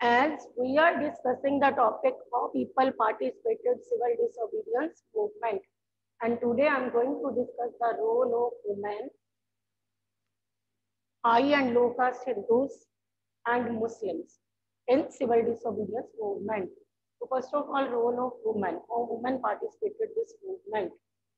As we are discussing the topic how people participated civil disobedience movement, and today I'm going to discuss the role of women, high and low caste Hindus, and Muslims in civil disobedience movement. So first of all, role of women, how women participated this movement.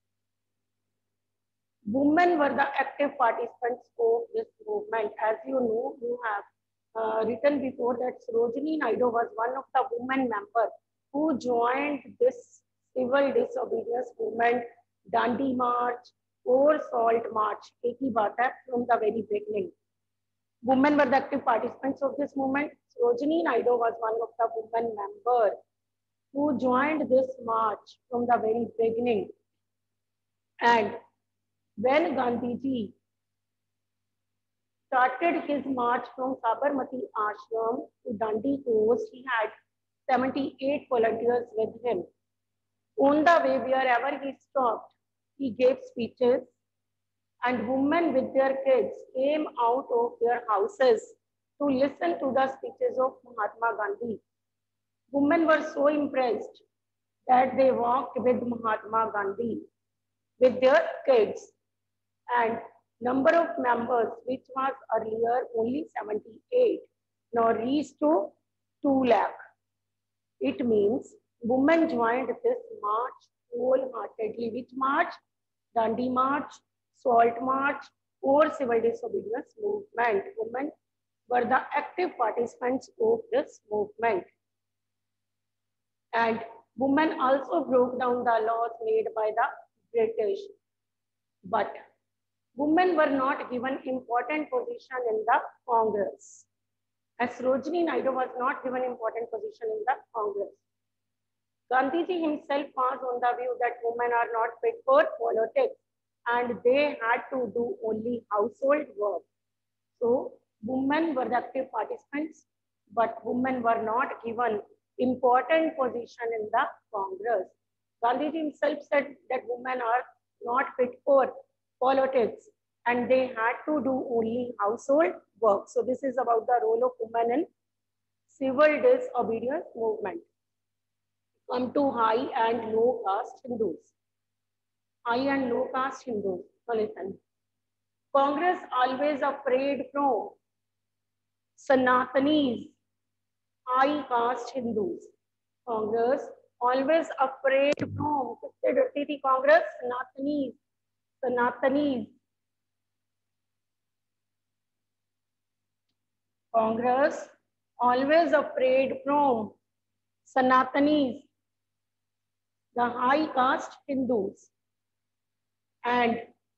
Women were the active participants of this movement. As you know, you have written before that Sarojini Naidu was one of the women members who joined this civil disobedience movement, Dandi March or Salt March. एक ही बात है from the very beginning. Women were the active participants of this movement. Sarojini Naidu was one of the women members who joined this march from the very beginning. And when Gandhiji started his march from Sabarmati Ashram to Dandi Coast, he had 78 volunteers with him. On the way, wherever he stopped, he gave speeches, and women with their kids came out of their houses to listen to the speeches of Mahatma Gandhi. Women were so impressed that they walked with Mahatma Gandhi with their kids, and number of members, which was earlier only 78, now reached to 2 lakh. It means women joined this march wholeheartedly. Which march? Dandi March, Salt March, or civil disobedience movement. Women were the active participants of this movement. And women also broke down the laws made by the British. But women were not given important position in the Congress. As Sarojini Naidu was not given important position in the Congress. Gandhiji himself was on the view that women are not fit for politics and they had to do only household work. So women were the active participants, but women were not given important position in the Congress. Gandhiji himself said that women are not fit for politics and they had to do only household work. So this is about the role of women in civil disobedience movement. Come to high and low caste Hindus. High and low caste Hindus. So listen. Congress always afraid from Sanatanis, high caste Hindus. Congress always afraid from, किससे डरती थी Congress? Sanatanis. Sanatanis. Congress always afraid from Sanatanis, the high caste Hindus, and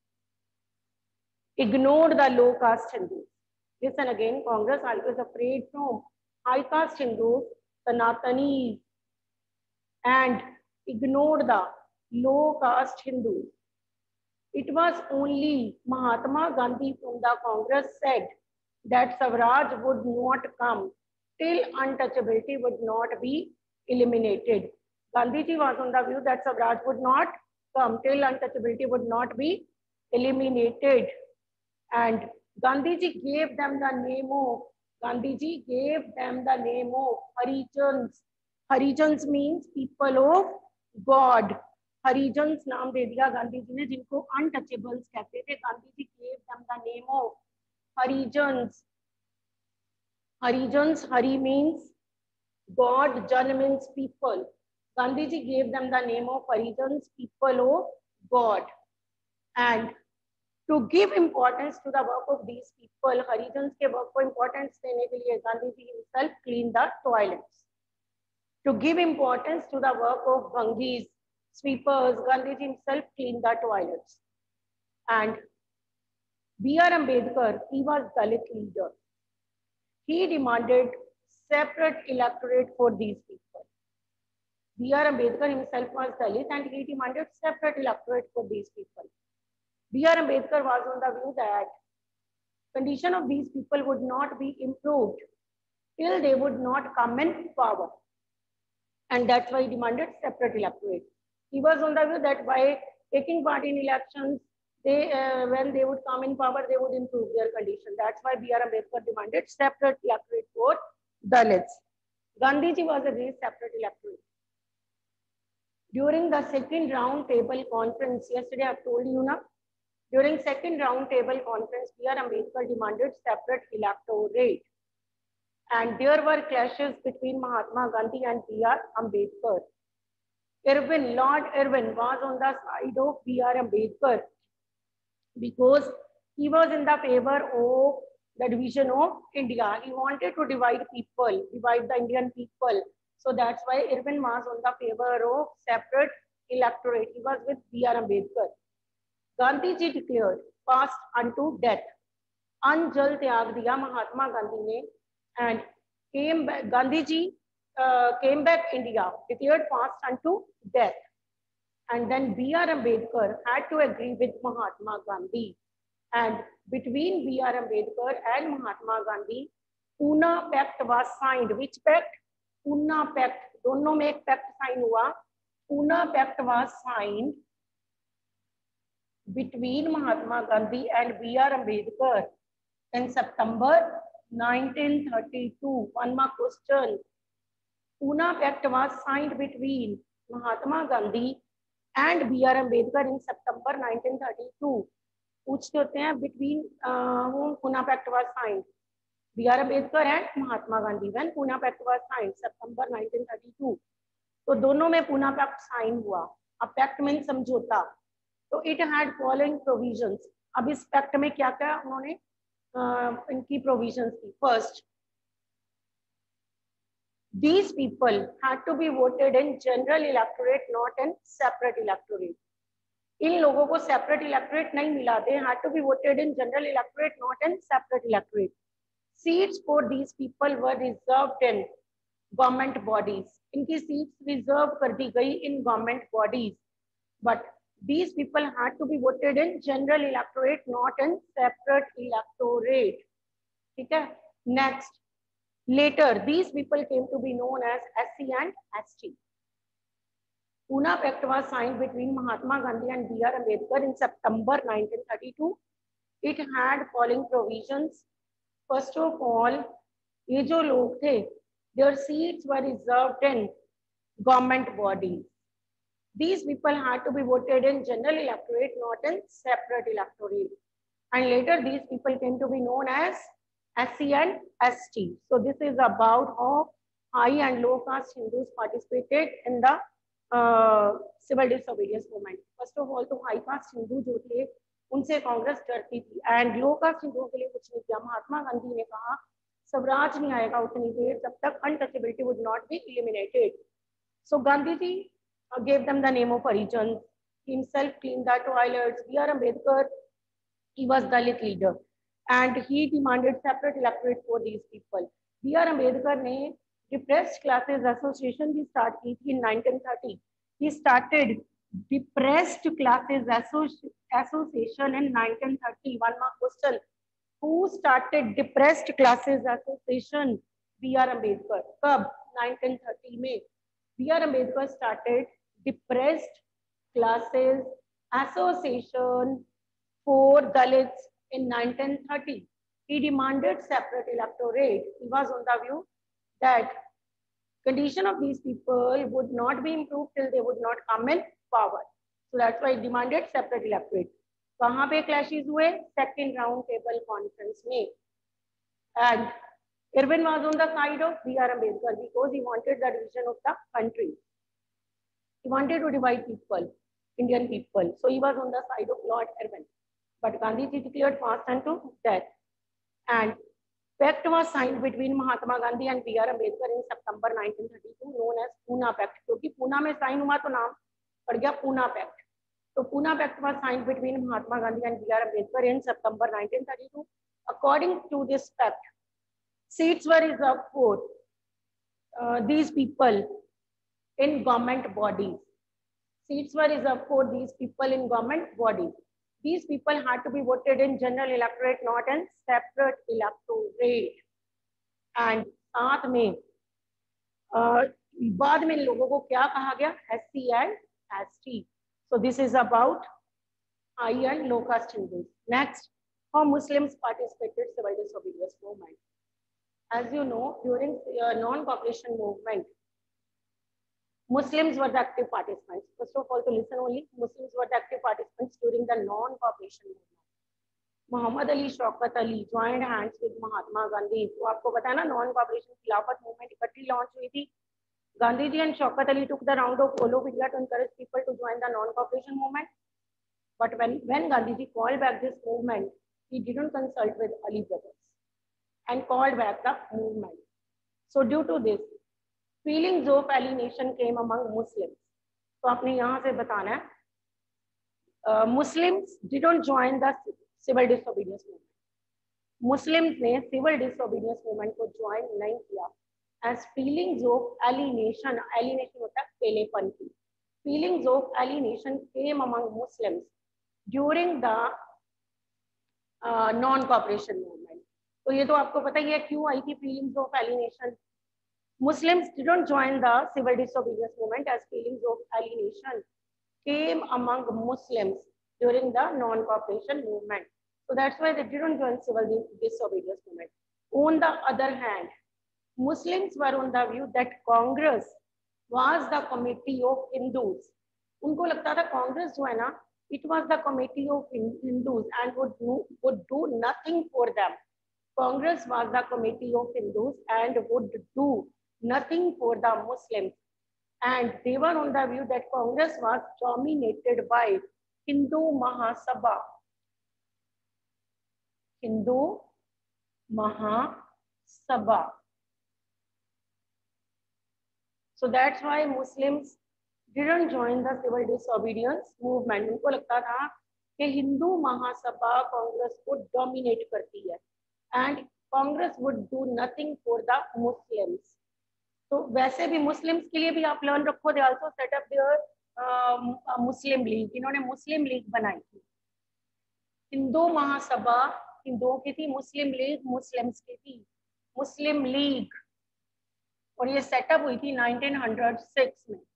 ignored the low caste Hindus. Listen again, Congress always afraid from high caste Hindus, Sanatanis, and ignored the low caste Hindus. It was only Mahatma Gandhi from the Congress said that Swaraj would not come till untouchability would not be eliminated. Gandhiji was on the view that Swaraj would not come till untouchability would not be eliminated. And Gandhiji gave them the name of Harijans. Harijans means people of God. Harijans नाम दे दिया गांधी जी ने जिनको untouchables कहते थे. Gandhiji gave them the name of Harijans. Harijans, Hari means God, Jan means people. Gandhiji gave them the name of Harijans, people of God. And to give importance to the work of these people, Harijans के work को importance देने के लिए Gandhiji himself cleaned the toilets. To give importance to the work of Bhangis, sweepers, Gandhiji himself cleaned the toilets. And B.R. Ambedkar, he was Dalit leader. He demanded separate electorate for these people. B.R. Ambedkar himself was Dalit and he demanded separate electorate for these people. B.R. Ambedkar was on the view that condition of these people would not be improved till they would not come in power. And that's why he demanded separate electorate. He was on the view that by taking part in elections, when they would come in power, they would improve their condition. That's why B.R. Ambedkar demanded separate electorate for Dalits. Gandhiji was against separate electorate. During the second round table conference, yesterday I've told you na, during second round table conference, B.R. Ambedkar demanded separate electorate. And there were clashes between Mahatma Gandhi and B.R. Ambedkar. Lord Irwin was on the side of B.R. Ambedkar because he was in the favor of the division of India. He wanted to divide the Indian people. So that's why Irwin was on the favor of separate electorate. He was with B.R. Ambedkar. Gandhiji declared fast unto death. Anjal त्याग दिया महात्मा गांधी ने, and Gandhiji came back India, declared fast unto death. And then B.R. Ambedkar had to agree with Mahatma Gandhi. And between B.R. Ambedkar and Mahatma Gandhi, Pune Pact was signed. Which pact? Pune Pact. दोनों में एक pact sign हुआ. Pune Pact was signed between Mahatma Gandhi and B.R. Ambedkar in September 1932. One more question. Pune Pact was signed between Mahatma Gandhi and B.R. Ambedkar in September 1932. पूछते होते हैं between whom Pune Pact was signed. B.R. Ambedkar and Mahatma Gandhi. When Pune Pact was signed, September 1932. तो दोनों में Pune Pact sign हुआ. अब pact means समझौता. तो it had following provisions. अब इस pact में क्या क्या उन्होंने इनकी provisions थी. First, these people had to be voted in general electorate, not in separate electorate. इन लोगों को separate electorate नहीं मिला. They had to be voted in general electorate, not in separate electorate. Seats for these people were reserved in government bodies. इनकी seats reserve कर दी गई in government bodies. But these people had to be voted in general electorate, not in separate electorate. ठीक है? Next. Later, these people came to be known as SC and ST. Pune Pact was signed between Mahatma Gandhi and B.R. Ambedkar in September 1932. It had following provisions. First of all, ये जो लोग थे, their seats were reserved in government bodies. These people had to be voted in general electorate, not in separate electorate. And later, these people came to be known as SC and ST. So this is about how high and low caste Hindus participated in the civil disobedience movement. First of all, तो high caste Hindu जो थे, उनसे कांग्रेस डरती थी. And low caste हिंदुओं के लिए कुछ नहीं किया. महात्मा गांधी ने कहा स्वराज नहीं आएगा उतनी देर जब तक untouchability would not be eliminated. So Gandhiji gave them the name of Harijans. He himself cleaned the toilets. B.R. Ambedkar, he was Dalit leader. And he demanded separate electorate for these people. B.R. Ambedkar ने Depressed Classes Association भी start की थी in 1930. He started Depressed Classes Association in 1930. One more question. Who started Depressed Classes Association? B.R. Ambedkar. कब? 1930 में. B.R. Ambedkar started Depressed Classes Association for Dalits in 1930. He demanded separate electorate. He was on the view that condition of these people would not be improved till they would not come in power. So that's why he demanded separate electorate. कहाँ पे clashes हुए? Second round table conference में. And Irwin was on the side of B.R. Ambedkar because he wanted the division of the country. He wanted to divide people, Indian people. So he was on the side of Lord Irwin. But Gandhiji declared fast unto death. And pact was signed between Mahatma Gandhi and B.R. Ambedkar in September 1932, known as Pune Pact. क्योंकि पूना में sign हुआ तो नाम पड़ गया Pune Pact. So Pune Pact was signed between Mahatma Gandhi and B.R. Ambedkar in September 1932. According to this pact, seats were reserved for these people in government bodies. Seats were reserved for these people in government bodies. These people had to be voted in general electorate, not in separate electorate. And साथ में बाद में लोगों को क्या कहा गया? SC and ST. So this is about high and low caste Hindus. Next, how Muslims participated civil disobedience movement. As you know, during non-cooperation movement, Muslims were the active participants. First of all, to listen only, Muslims were the active participants during the non-cooperation movement. Mohammad Ali, Shaukat Ali joined hands with Mahatma Gandhi. तो आपको पता है ना, non cooperation Khilafat movement इकट्ठी launch हुई थी. Gandhi ji and Shaukat Ali took the round of all of India to encourage people to join the non-cooperation movement. But when Gandhi ji called back this movement, he didn't consult with Ali brothers and called back the movement. So due to this, feelings of alienation came among Muslims. तो आपने यहाँ से बताना है, Muslims didn't join the civil disobedience movement. Muslims ने civil disobedience movement को join नहीं किया. As feelings of alienation, alienation होता है पेलेपन की. Feelings of alienation came among Muslims during the non-cooperation movement. तो ये तो आपको पता ही है क्यों आई थी feelings of alienation. Muslims didn't join the civil disobedience movement as feelings of alienation came among Muslims during the non-cooperation movement. So that's why they didn't join civil disobedience movement. On the other hand, Muslims were on the view that Congress was the committee of Hindus. उनको लगता था कांग्रेस जो है ना, it was the committee of Hindus and would do nothing for them. Congress was the committee of Hindus and would do nothing for the Muslims. And they were on the view that Congress was dominated by Hindu Mahasabha. Hindu Mahasabha. So that's why Muslims didn't join the civil disobedience movement. उनको लगता था कि हिंदू महासभा कांग्रेस को dominate करती है and Congress would do nothing for the Muslims. तो वैसे भी मुस्लिम्स के लिए भी आप लर्न रखो, they also set up there Muslim League. इन्होंने मुस्लिम लीग बनाई थी. हिंदू महासभा हिंदुओं की थी, मुस्लिम लीग मुस्लिम्स की थी. मुस्लिम लीग, और ये सेटअप हुई थी 1906 में.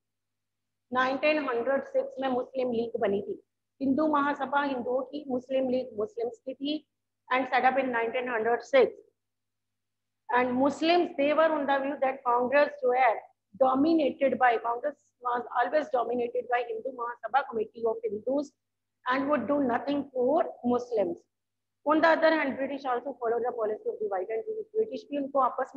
1906 में मुस्लिम लीग बनी थी. हिंदू महासभा हिंदुओं की, मुस्लिम लीग मुस्लिम्स की थी and set up in 1906. And Muslims, they were on the view that Congress जो है dominated by, Congress was always dominated by Hindu Mahasabha committee of Hindus and would do nothing for Muslims. On the other hand, British also followed the policy of divide and rule. British भी उनको आपस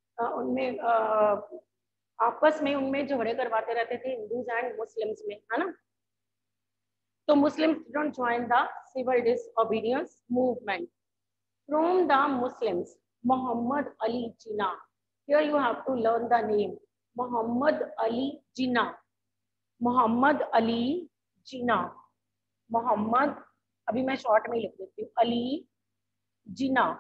में उनमें झगड़े करवाते रहते थे Hindus and Muslims में, है ना. So Muslims don't join the civil disobedience movement. From the Muslims, Muhammad Ali Jinnah. Here you have to learn the name. Muhammad Ali Jinnah. Muhammad Ali Jinnah. Muhammad, अभी मैं short में लिख देती हूँ, Ali Jinnah.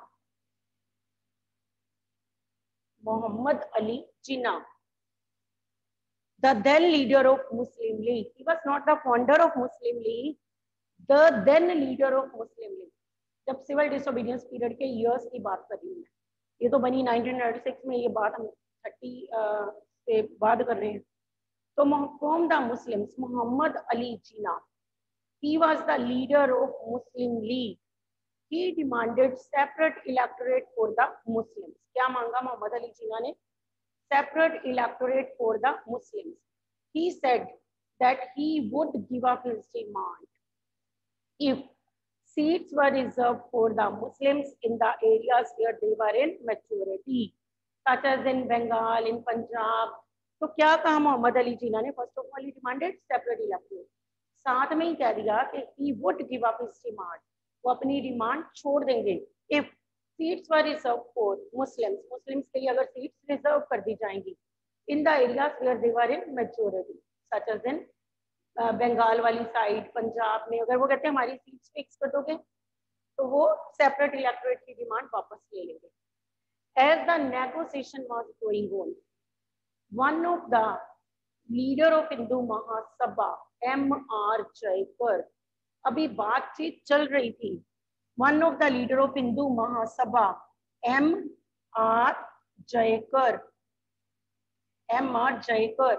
Muhammad Ali Jinnah. The then leader of Muslim League. He was not the founder of Muslim League. The then leader of Muslim League. जब civil disobedience period के years की बात कर रही हूँ, ये तो बनी 1996 में, ये बात हम 30 से बाद कर रहे हैं. तो from the Muslims, Mohammad Ali Jinnah, he was the leader of Muslim League. He demanded separate electorate for the Muslims. क्या मांगा मोहम्मद अली जिन्ना ने? Separate electorate for the Muslims. He said that he would give up his demand if seats were reserved for the Muslims in the areas where they were in majority, such as in Bengal, in Punjab. तो क्या कहा मोहम्मद अली जिन्ना ने? First of all ही demanded separate electorate. साथ में ही कह दिया कि he would give up his demand. वो अपनी डिमांड छोड़ देंगे if seats were reserved for Muslims. Muslims के लिए अगर सीट्स रिजर्व कर दी जाएंगी in the areas where they were in majority, such as in Bengal वाली साइड, पंजाब में अगर वो कहते हैं हमारी सीट्स फिक्स कर दोगे, तो वो सेपरेट इलेक्टोरेट की डिमांड वापस ले लेंगे. As the negotiation was going on, one of the leader of Hindu Mahasabha, M.R. Jaikar, अभी बातचीत चल रही थी. One of the leader of Hindu Mahasabha, M.R. Jaikar, M.R. Jaikar,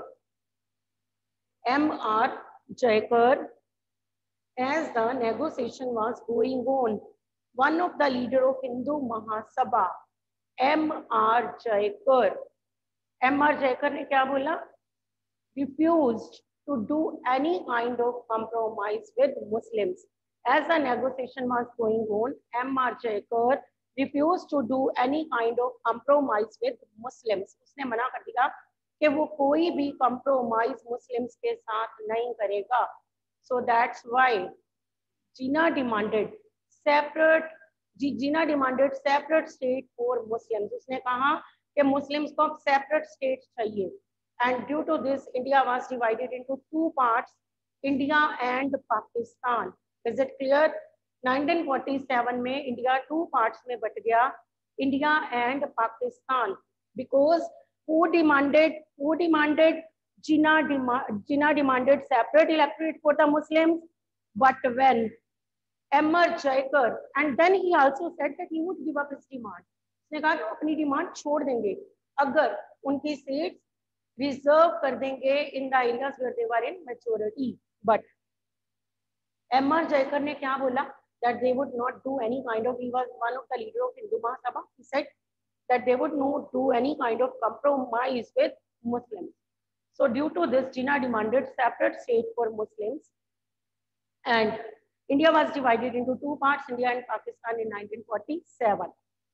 M.R. Jaikar, as the negotiation was going on, one of the leader of Hindu Mahasabha, M.R. Jayakar. M.R. Jayakar ने क्या बोला? Refused to do any kind of compromise with Muslims. As the negotiation was going on, M.R. Jayakar refused to do any kind of compromise with Muslims. उसने मना कर दिया कि वो कोई भी compromise Muslims के साथ नहीं करेगा. So that's why Jinnah demanded separate state for Muslims. उसने कहा कि Muslims को separate state चाहिए. And due to this, India was divided into two parts, India and Pakistan. Is it clear? 1947 में India two parts में बट गया, India and Pakistan, because who demanded Jinnah demanded separate electorate for the Muslims, but when M.R. Jayakar, and then he also said that he would give up his demand. उसने कहा कि अपनी demand छोड़ देंगे अगर उनकी सीट्स रिजर्व कर देंगे in the areas where they were in majority. But M.R. Jayakar ने क्या बोला? That they would not do any kind of, he was one of the leader of Hindu Mahasabha, he said that they would not do any kind of compromise with Muslims. So due to this, Jinnah demanded separate state for Muslims, and India was divided into two parts, India and Pakistan, in 1947.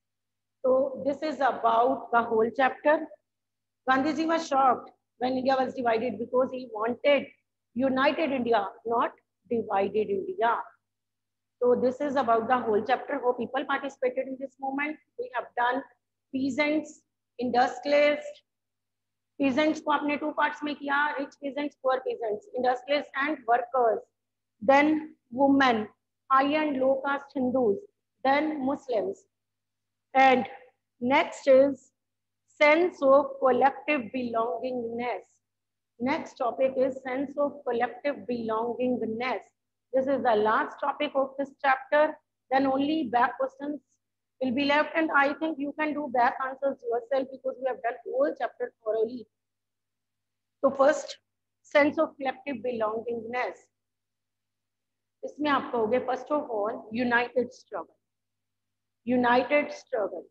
So this is about the whole chapter. Gandhiji was shocked when India was divided because he wanted united India, not divided India. So this is about the whole chapter. Hope people participated in this moment. We have done peasants, industrialists. Peasants को आपने two parts में किया, rich peasants, poor peasants, industrialists and workers. Then women, high and low caste Hindus, then Muslims. And next is sense of collective belongingness. Next topic is sense of collective belongingness. This is the last topic of this chapter. Then only back questions will be left, and I think you can do back answers yourself because we have done whole chapter thoroughly. So first, sense of collective belongingness. इसमें आप कहोगे first of all united struggle. United struggle.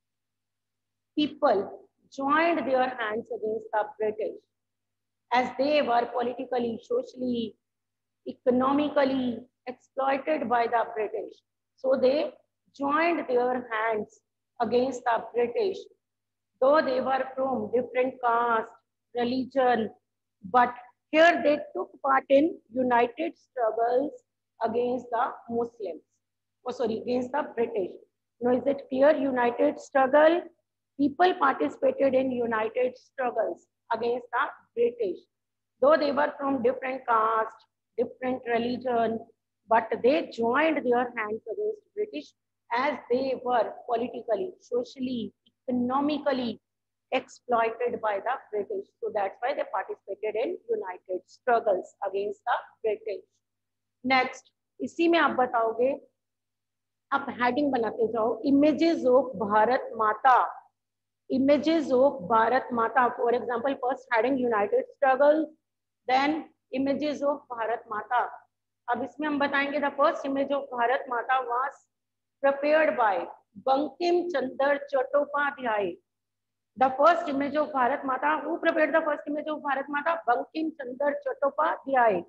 People joined their hands against the British as they were politically, socially, economically exploited by the British. So they joined their hands against the British, though they were from different caste, religion, but here they took part in united struggles against the Muslims. Against the British. Now is it clear? United struggle. People participated in united struggles against the British, though they were from different caste, different religion, but they joined their hands against British as they were politically, socially, economically exploited by the British. So that's why they participated in united struggles against the British. Next, इसी में आप बताओगे, आप heading बनाते जाओ, images of Bharat माता. Images of Bharat Mata. For example, first heading united struggle, then images of Bharat Mata. अब इसमें हम बताएंगे the first image of Bharat Mata was prepared by Bankim Chandra Chattopadhyay. The first image of Bharat Mata, who prepared the first image of Bharat Mata? Bankim Chandra Chattopadhyay.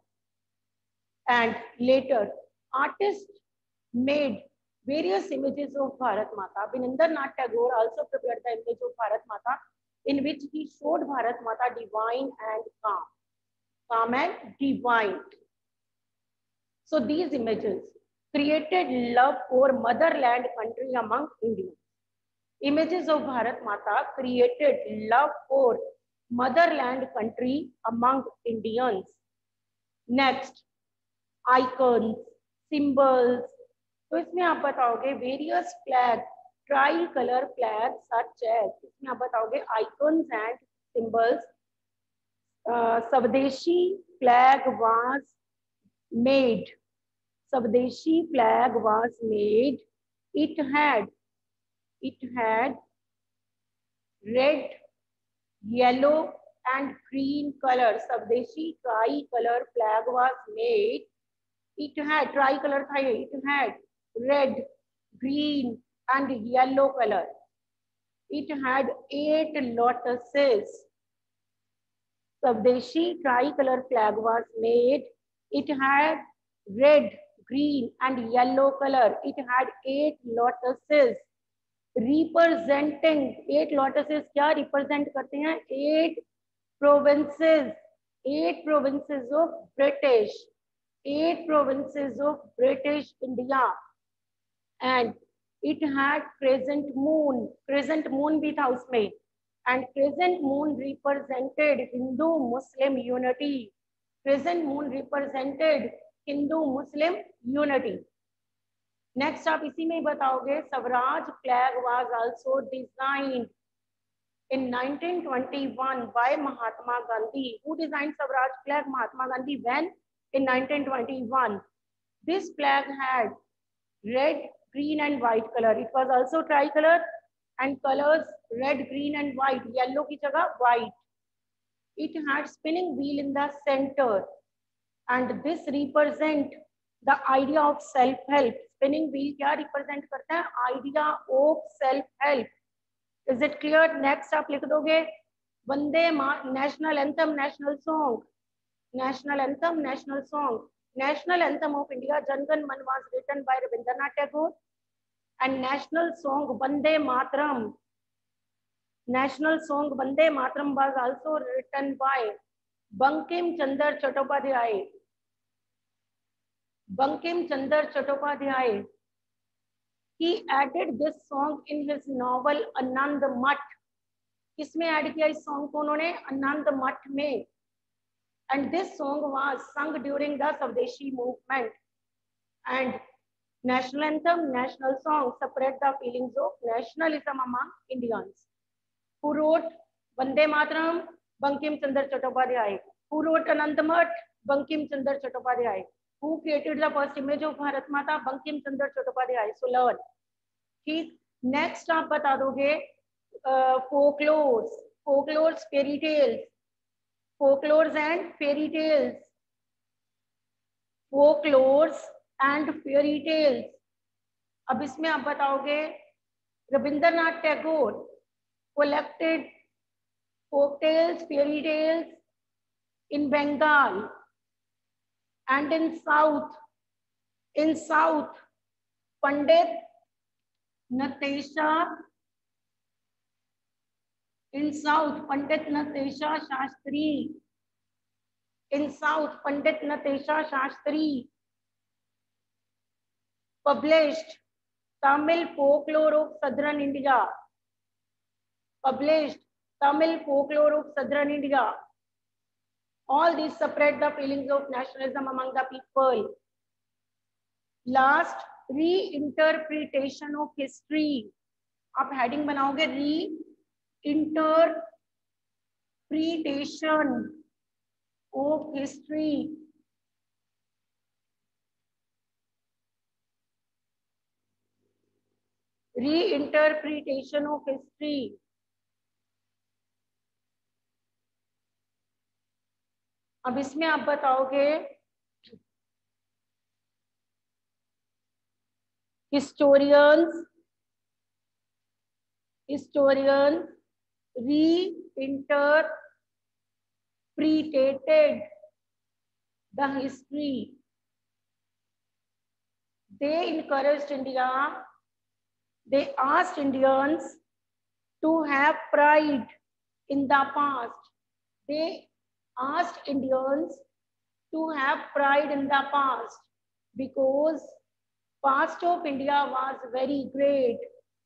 And later, artists made various images of Bharat Mata. Binendranath Tagore also prepared the image of Bharat Mata, in which he showed Bharat Mata divine and calm and divine. So these images created love for motherland country among Indians. Images of Bharat Mata created love for motherland country among Indians. Next, icons, symbols. तो इसमें आप बताओगे various flag, tricolour flag such as. इसमें आप बताओगे icons and symbols. Swadeshi flag was made. Swadeshi flag was made. It had red, yellow and green color. Swadeshi tri-color flag was made. It had tri-color tha. It had red, green and yellow color. It had 8 lotuses. Swadeshi tricolor flag was made. It had red, green and yellow color. It had 8 lotuses representing 8 lotuses क्या represent करते हैं 8 provinces, 8 provinces of British, 8 provinces of British India. And it had crescent moon भी था उसमें, and crescent moon represented Hindu Muslim unity. Crescent moon represented Hindu Muslim unity. Next आप इसी में ही बताओगे Swaraj flag was also designed in 1921 by Mahatma Gandhi. Who designed Swaraj flag? Mahatma Gandhi. When? In 1921. This flag had red, green and white color. It was also tricolor and colors red, green and white. Yellow की जगह white. It had spinning wheel in the center, and this represent the idea of self-help. Spinning wheel क्या represent करता है? Idea of self-help. Is it clear? Next आप लिख दोगे Vande national anthem, national song, national anthem, national song. National anthem of India, Jan Gan Man was written by Rabindranath Tagore, and national song Vande Mataram. National song Vande Mataram was also written by Bankim Chandra Chattopadhyay. Bankim Chandra Chattopadhyay. He added this song in his novel Anand Math. किसमें add किया इस song को उन्होंने? आनंद मठ में. And this song was sung during the Swadeshi movement. And national anthem, national song separate the feelings of nationalism among Indians. Who wrote Vande Mataram? Bankim Chandra Chattopadhyay. Who wrote Anand Math? Bankim Chandra Chattopadhyay. Who created the first image of Bharat Mata? Bankim Chandra Chattopadhyay. So learn. ठीक. Next आप बता दोगे folklores, fairy tales, folklores and fairy tales, folklores and fairy tales. अब इसमें आप बताओगे Rabindranath Tagore collected folk tales, fairy tales in Bengal and in South. In South, Pandit Natesha. In South, Pandit Natesha Shastri. In South, Pandit Natesha Shastri published Tamil folklore of Southern India. Published Tamil folklore of Southern India. All these separate the feelings of nationalism among the people. Last, reinterpretation of history. आप heading बनाओगे reinterpretation of history. Reinterpretation of history. अब इसमें आप बताओगे historians reinterpreted the history. They encouraged India. They asked Indians to have pride in the past. They asked Indians to have pride in the past because past of India was very great.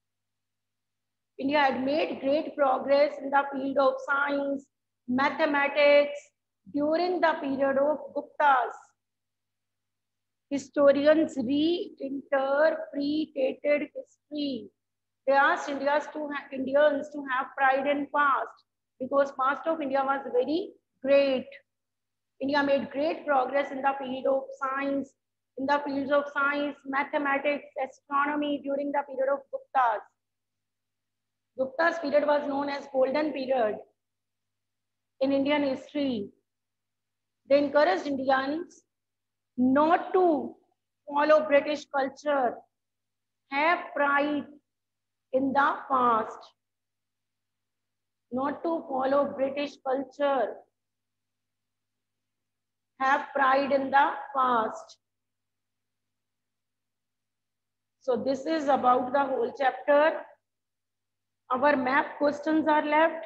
India had made great progress in the field of science, mathematics during the period of Guptas. Historians reinterpreted history. They asked Indians to have pride in past because past of India was very great. India made great progress in the field of science, in the fields of science, mathematics, astronomy during the period of Guptas. Gupta's period was known as golden period in Indian history. They encouraged Indians not to follow British culture, have pride in the past. not to follow British culture, have pride in the past. So this is about the whole chapter. Our map questions are left.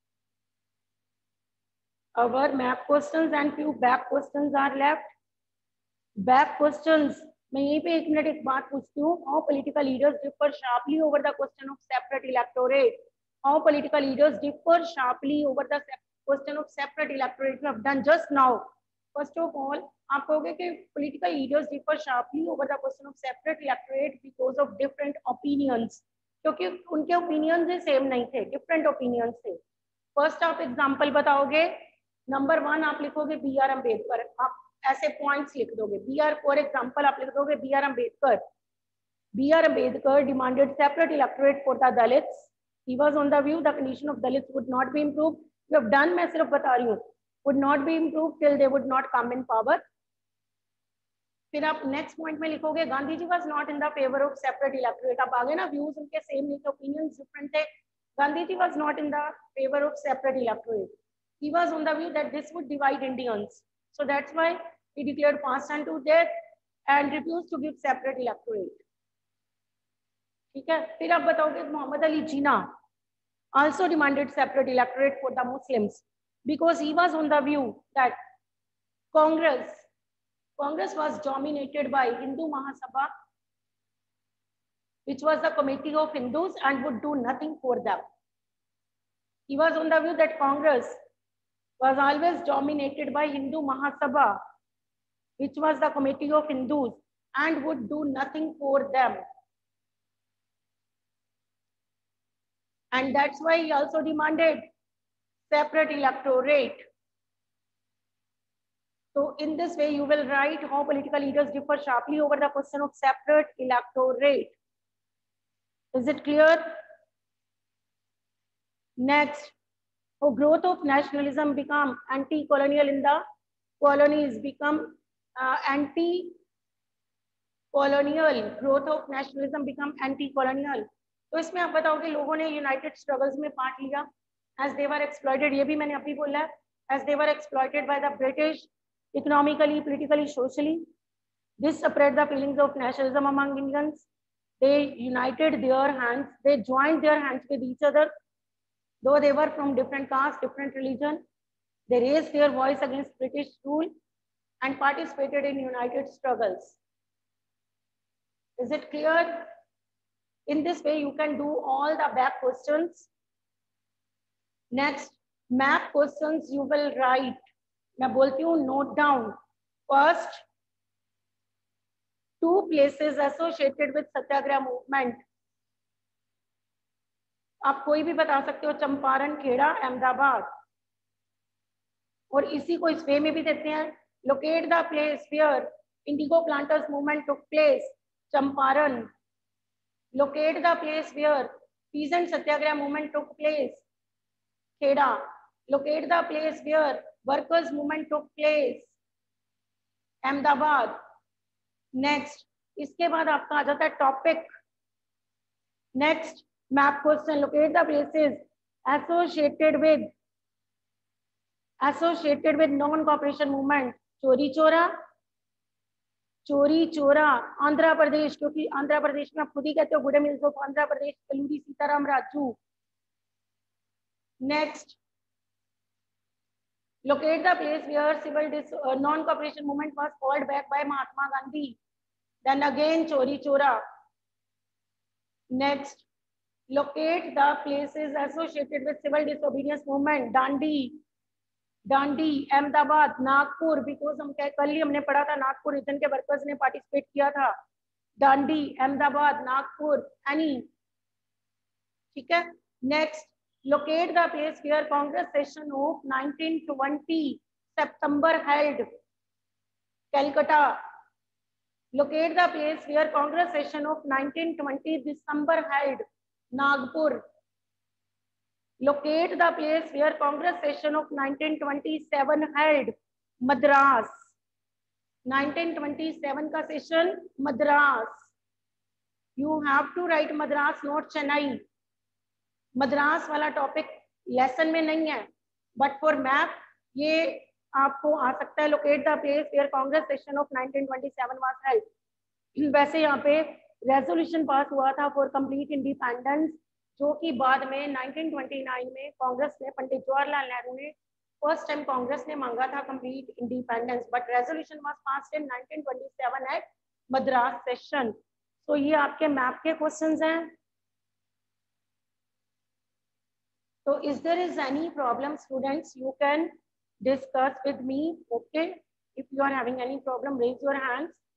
Our map questions and few back questions are left. Back questions, मैं यहीं पे 1 minute एक बात पूछती हूँ. How political leaders differ sharply over the question of separate electorate. How political leaders differ sharply over the question of separate electorate. We have done just now. First of all, आप कहोगे कि political leaders differ sharply over the question of separate electorate because of different opinions. क्योंकि उनके opinions same नहीं थे, different opinions थे. First आप example बताओगे. नंबर 1 आप लिखोगे बी आर अम्बेडकर. आप ऐसे पॉइंट्स लिख दोगे. बी आर फॉर एग्जाम्पल आप लिख दोगे B R Ambedkar. B R Ambedkar demanded separate electorate for the Dalits. He was on the view the condition of Dalits would not be improved. You have done, मैं सिर्फ बता रही हूँ. Would not be improved till they would not come in power. फिर आप next point में लिखोगे Gandhi ji was not in the favor of separate electorate. आप आगे ना व्यूज उनके सेम नहीं थे, ओपिनियंस डिफरेंट थे. Gandhi ji was not in the favor of separate electorate. He was on the view that this would divide Indians. So that's why he declared fast and to death and refused to give separate electorate. ठीक है. फिर आप बताओगे मोहम्मद अली जिन्ना also demanded separate electorate for the Muslims because he was on the view that Congress was dominated by Hindu Mahasabha, which was the committee of Hindus and would do nothing for them. He was on the view that Congress was always dominated by Hindu Mahasabha, which was the committee of Hindus and would do nothing for them. And that's why he also demanded separate electorate. So in this way, you will write how political leaders differ sharply over the question of separate electorate. Is it clear? Next, how growth of nationalism become anti-colonial in the colonies, become anti-colonial. Growth of nationalism become anti-colonial. तो इसमें आप बताओगे लोगों ने united struggles में part लिया as they were exploited. ये भी मैंने अभी बोला as they were exploited by the British economically, politically, socially. This spread the feelings of nationalism among Indians. They united their hands, they joined their hands with each other. Though they were from different castes, different religion, they raised their voice against British rule and participated in united struggles. Is it clear? In this way, you can do all the back questions. Next, map questions you will write. मैं बोलती हूँ note down. First, 2 places associated with Satyagraha movement. आप कोई भी बता सकते हो, चंपारण, खेड़ा, अहमदाबाद. और इसी को इस वे में भी देते हैं. Locate the place where indigo planters movement took place. Champaran. Locate the place where peasant satyagraha movement took place. Kheda. Locate the place where workers movement took place. Ahmedabad. Next, इसके बाद आपका आ जाता है topic. Next, map question. Locate the places associated with non cooperation movement. चोरी चोरा आंध्र प्रदेश, क्योंकि आंध्र प्रदेश में आप खुद ही कहते हो good mills of Andhra Pradesh, Alluri Sitarama Raju. Next, locate the place where civil non-cooperation movement was called back by Mahatma Gandhi. Then again chori chora. Next, locate the places associated with civil disobedience movement. Dandi, Ahmedabad, Nagpur, because हम कल ही हमने पढ़ा था Nagpur region के workers ने participate किया था. Dandi, Ahmedabad, Nagpur, any. ठीक है. Next, locate the place where Congress session of 1920 September held. Calcutta. Locate the place where Congress session of 1920 December held. Nagpur. Locate the place where Congress session of 1927 held. Madras. 1927 का session Madras. You have to write Madras, not Chennai. Madras वाला topic lesson में नहीं है, but for map ये आपको आ सकता है। Locate the place where Congress session of 1927 was held. वैसे यहाँ पे रेजोल्यूशन पास हुआ था फॉर कंप्लीट इंडिपेंडेंस, जो कि बाद में 1929 में कांग्रेस ने, पंडित जवाहरलाल नेहरू ने फर्स्ट टाइम कांग्रेस ने मांगा था complete independence, but resolution was passed in 1927 at Madras session. तो ये आपके मैप के क्वेश्चंस हैं। So is there is any problem, students, you can discuss with me, okay? If you are having any problem, raise your hands.